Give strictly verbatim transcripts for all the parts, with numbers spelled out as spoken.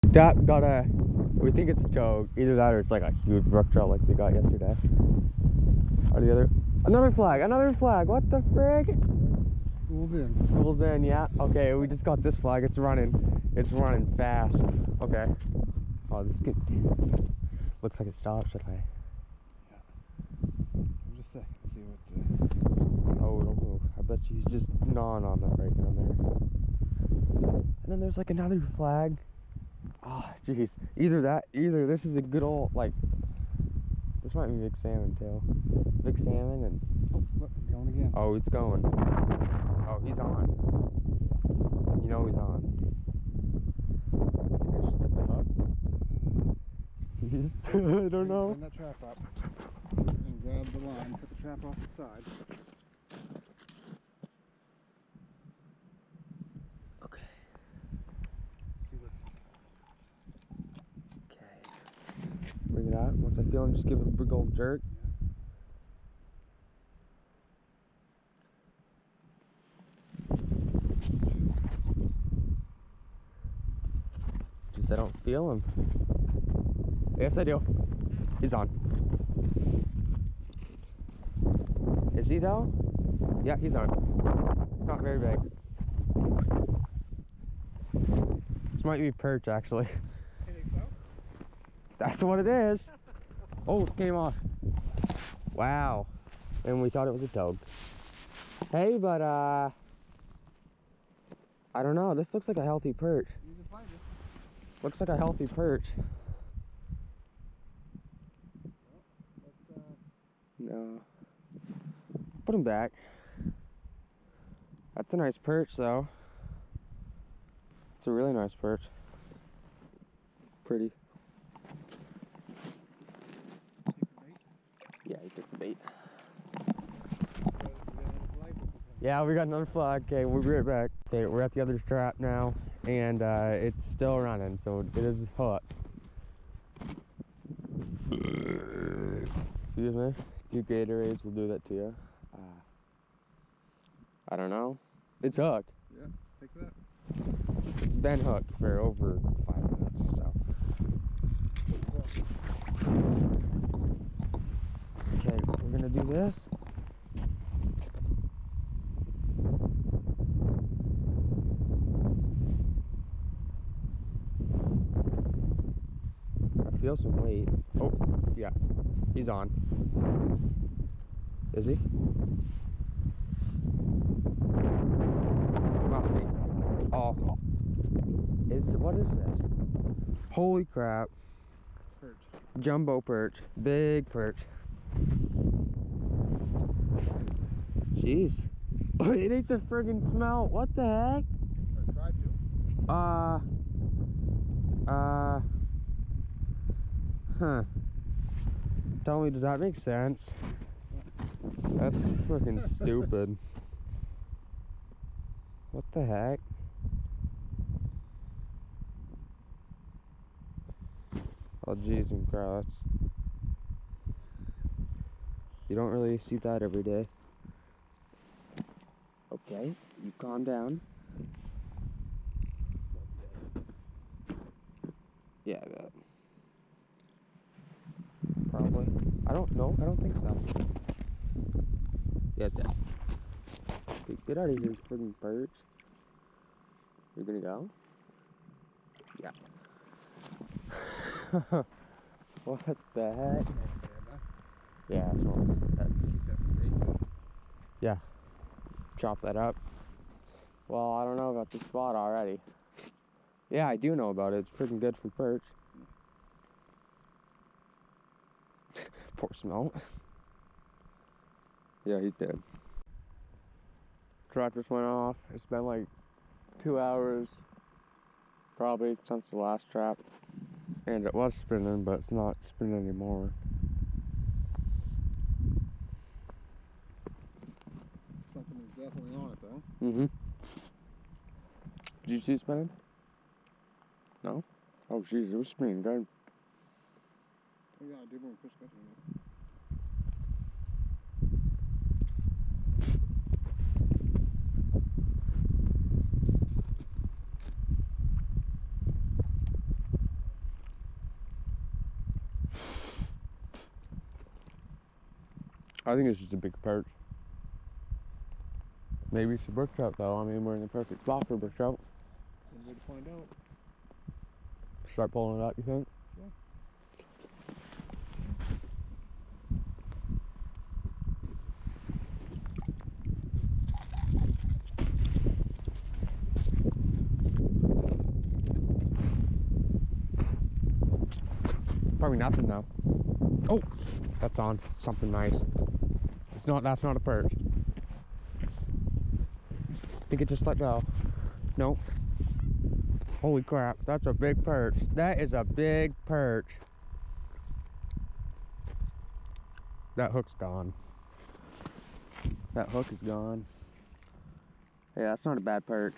That got a, we think it's a toad. Either that or it's like a huge brook trout like they got yesterday. Or the other, another flag, another flag. What the frig? School's in. School's in, yeah. Okay, we just got this flag. It's running. It's running fast. Okay. Oh, this is good. Damn, this looks like it stopped. Should I? Yeah. Just a second, see what. Uh... Oh, don't move. I bet you he's just gnawing on that right down there. And then there's like another flag. Oh, jeez. Either that, either this is a good old, like, this might be big salmon tail. Big salmon and... Oh, look, it's going again. Oh, it's going. Oh, he's on. You know he's on. I think I just took the hook. He's... I don't know. Turn that trap up and grab the line, put the trap off the side. Bring it out. Once I feel him, just give it a big old jerk. Just I don't feel him. Yes, I do. He's on. Is he though? Yeah, he's on. It's not very big. This might be perch actually. You think so? That's what it is. Oh, it came off. Wow. And we thought it was a toad. Hey, but uh, I don't know. This looks like a healthy perch. Looks like a healthy perch. No. Put him back. That's a nice perch though. It's a really nice perch. Pretty. Yeah, he took the bait. Yeah, we got another flag. Okay, we'll be right back. Okay, we're at the other trap now, and uh, it's still running, so it is hooked. Excuse me. Two Gatorades will do that to you. Uh, I don't know. It's hooked. Yeah, take it out. It's been hooked for over five minutes, so. Okay, we're gonna do this. I feel some weight. Oh, yeah, he's on. Is he? Must be. Oh, is what is this? Holy crap! Perch. Jumbo perch, big perch. Jeez, it ate the friggin' smell. What the heck? I tried to. Uh, uh, huh. Tell me, does that make sense? That's freaking stupid. What the heck? Oh, jeez and crap. You don't really see that every day. Okay, you calm down. Yeah, I bet. Probably. I don't know. I don't think so. Yes, Dad. Get, get out of here, freaking birds. You're gonna go? Yeah. What the heck? Yeah, I smell that. Yeah. Chop that up. Well, I don't know about this spot already. Yeah, I do know about it. It's freaking good for perch. Poor smelt. Yeah, he's dead. Trap just went off. It's been like two hours probably since the last trap. And it was spinning, but it's not spinning anymore. Something is definitely on it though. Mm-hmm. Did you see it spinning? No? Oh jeez, it was spinning good. Oh yeah, I did want fish catching it. I think it's just a big perch. Maybe it's a brook trout though. I mean, we're in the perfect spot for a brook trout. One way to find out. Start pulling it out, you think? Yeah. Probably nothing though. Oh, that's on something nice. It's not. That's not a perch. I think it just let go. Nope. Holy crap! That's a big perch. That is a big perch. That hook's gone. That hook is gone. Yeah, that's not a bad perch.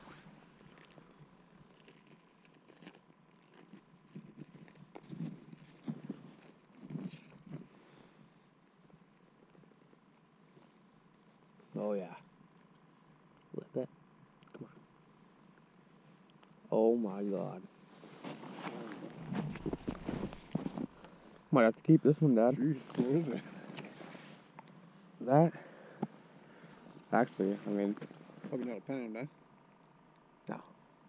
Oh yeah. Lip it. Come on. Oh my god. Might have to keep this one, Dad. Jeez, what is it? That? Actually, I mean... Probably not a pound, eh? No.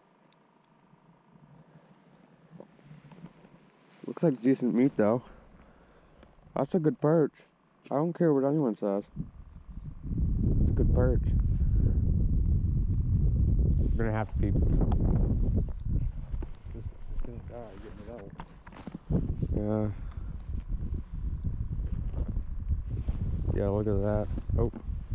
Looks like decent meat though. That's a good perch. I don't care what anyone says. It's a good perch. We're gonna have to keep it. Just, just gonna die getting it out. Yeah. Yeah, look at that. Oh.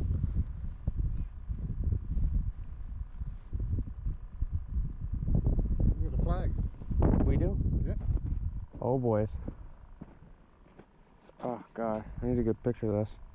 We got a flag. We do? Yeah. Oh, boys. Oh, God. I need a good picture of this.